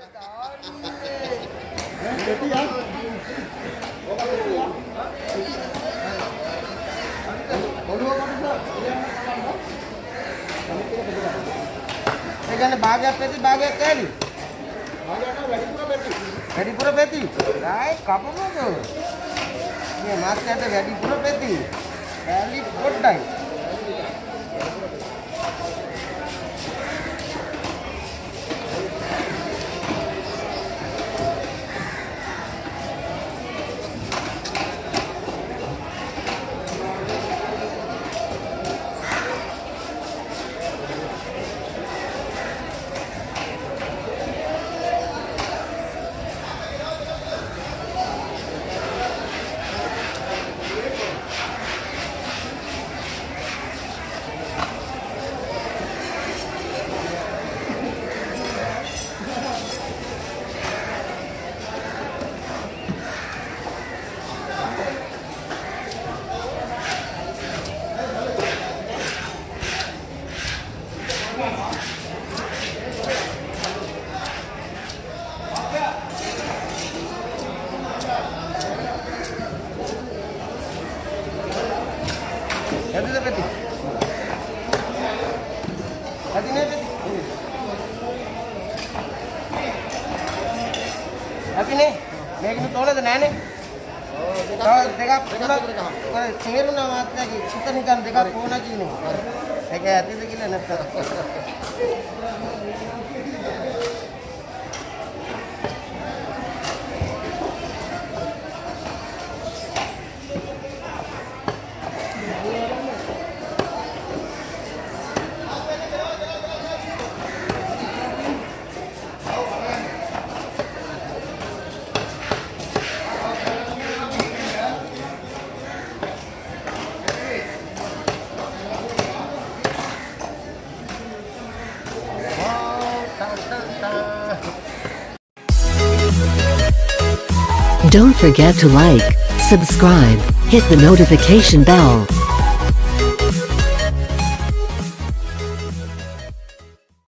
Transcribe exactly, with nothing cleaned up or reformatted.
Jangan bahagia peti, bahagia kali. Bahagia kan වැඩිපුර peti. වැඩිපුර peti. Right, කපමු නෝ. මේ මාත්‍යට වැඩිපුර peti. කැලි පොඩ්ඩයි. Tapi nih, මේක තෝලද නෑනේ. ඔව් දෙකක් දෙකක් ඔය තේරුණා මාත්‍යාගේ සිත නිකන් දෙකක් ඕන කියනවා. ඒක ඇතිද කියලා නැත්තම්. Don't forget to like, subscribe, hit the notification bell.